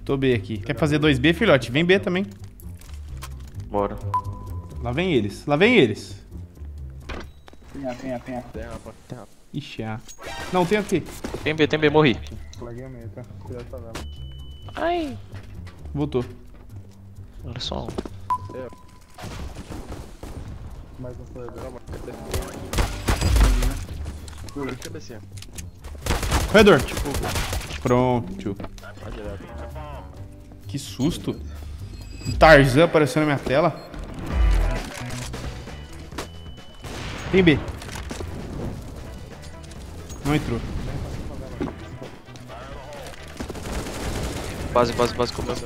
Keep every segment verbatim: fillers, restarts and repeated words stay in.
Tô B aqui. Quer fazer dois B, filhote? Vem B também. Bora. Lá vem eles. Lá vem eles. Tem A, tem A, tem A. Tem A, tem A. Ixi, A. Não, tem aqui. Tem B, tem B, morri. Flaguei a meia, tá? Cuidado com a vela. Ai. Voltou. Olha só. Mais um flagrante. Cabecinha. Corredor. Pronto. Vai direto. Que susto. Um Tarzan apareceu na minha tela. Tem B. Não entrou. Base, base, base, começa.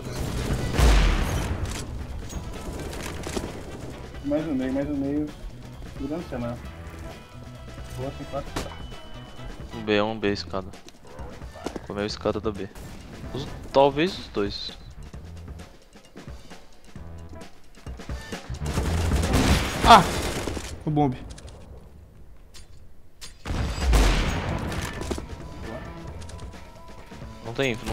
Mais um meio, mais um meio. Segurando o cenário. Boa, tem quatro. Um B, um B, escada. Comeu a escada da B. Os, talvez os dois. Ah! O bombe. Não tem info, não.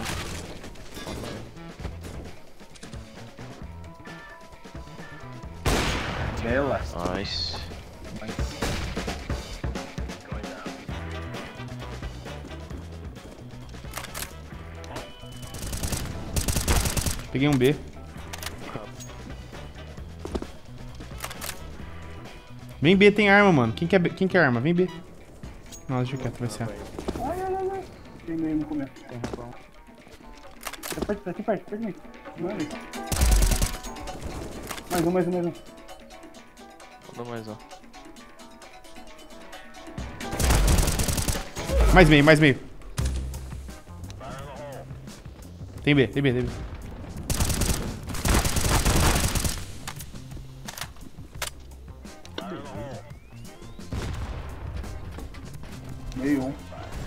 Bela. Nice. Peguei um B. Vem B, tem arma, mano. Quem quer, B? Quem quer arma? Vem B. Não, deixa quieto, vai ser A. Ai, ai, ai, ai. Tem meio no começo. Tem razão. Aqui, aqui perto, perto de mim. Mano. Mais um, mais um, mais um. Manda mais um. Mais meio, mais meio. Tem B, tem B, tem B. Meio um.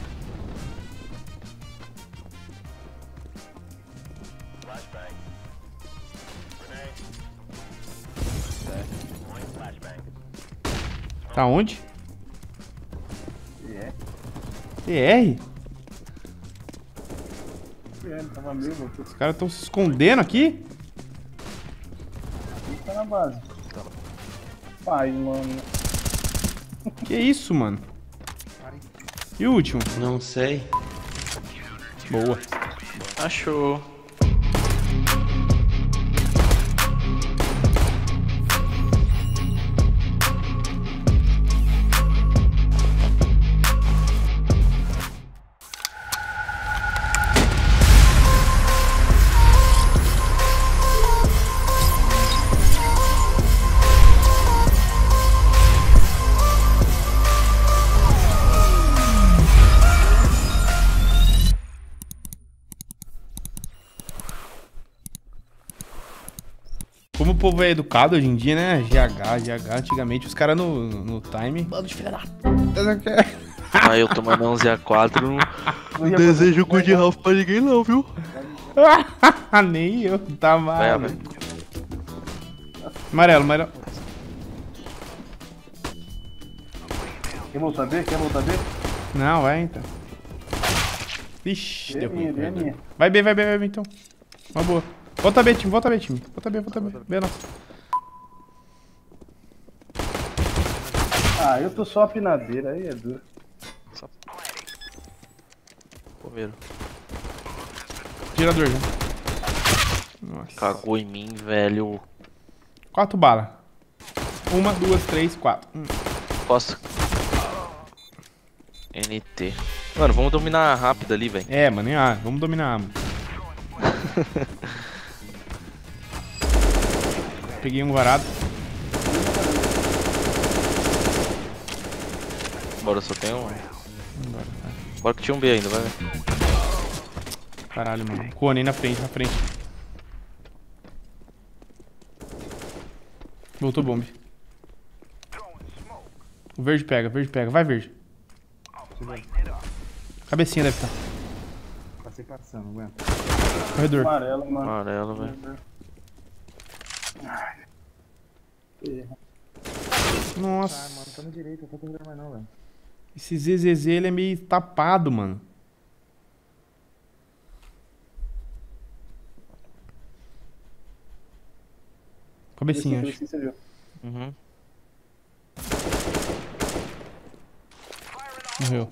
Tá onde? É. T R? É, ele tava meio louco. Os caras estão se escondendo aqui? Ele tá na base. Pai, mano. Que isso, mano? E o último? Não sei. Boa. Achou. Como o povo é educado hoje em dia, né? G H, G H. Antigamente os caras no, no, no time. Bando de filha da puta. Aí eu tomando onze a quatro. Não desejo good half pra ninguém, não, viu? Nem eu, tá Vai, mal. vai. Amarelo, amarelo. Quer voltar B? Quer voltar B? Não, vai então. Ixi, B é deu minha, ruim. B é minha. Vai B, vai B, vai B então. Uma boa. Volta B, time, volta B, time. Volta B, volta B. B, nossa. Ah, eu tô só a pinadeira, aí é duro. Comeram. Tirador já. Nossa. Cagou em mim, velho. Quatro balas. Uma, duas, três, quatro. Hum. Costa. N T. Mano, vamos dominar rápido ali, velho. É, mano, ah, vamos dominar A, mano. Peguei um varado. Bora, só tem um. Bora, tá. Bora que tinha um B ainda, vai ver. Caralho, mano. Cone aí na frente, na frente. Voltou bombe. O verde pega, o verde pega. Vai, verde. Cabecinha deve estar. Passei passando, aguenta. Corredor. Amarelo, mano. Amarelo, velho. Nossa. Ah, mano, tá na direita, eu tô correndo mais não, velho. Esse Z Z Z, ele é meio tapado, mano. Cabecinha, acho. Cabecinha, você viu. Uhum. Morreu.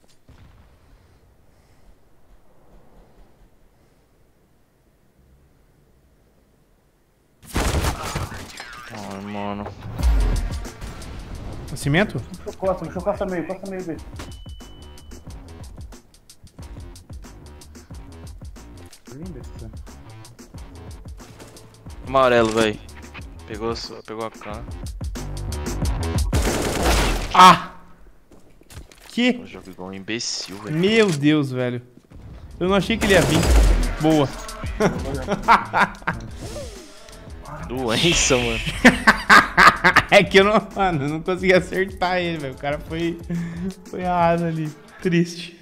Ai, mano. Cimento? Puxou costa, puxou costa meio, costa meio, B. Linda essa. Amarelo, velho. Pegou, a sua- pegou a cara. Ah! Que? Eu jogo igual um imbecil, velho. Meu Deus, velho. Eu não achei que ele ia vir. Boa. Doença, mano. É que eu não, mano, eu não consegui acertar ele, velho. O cara foi, foi errado ali. Triste.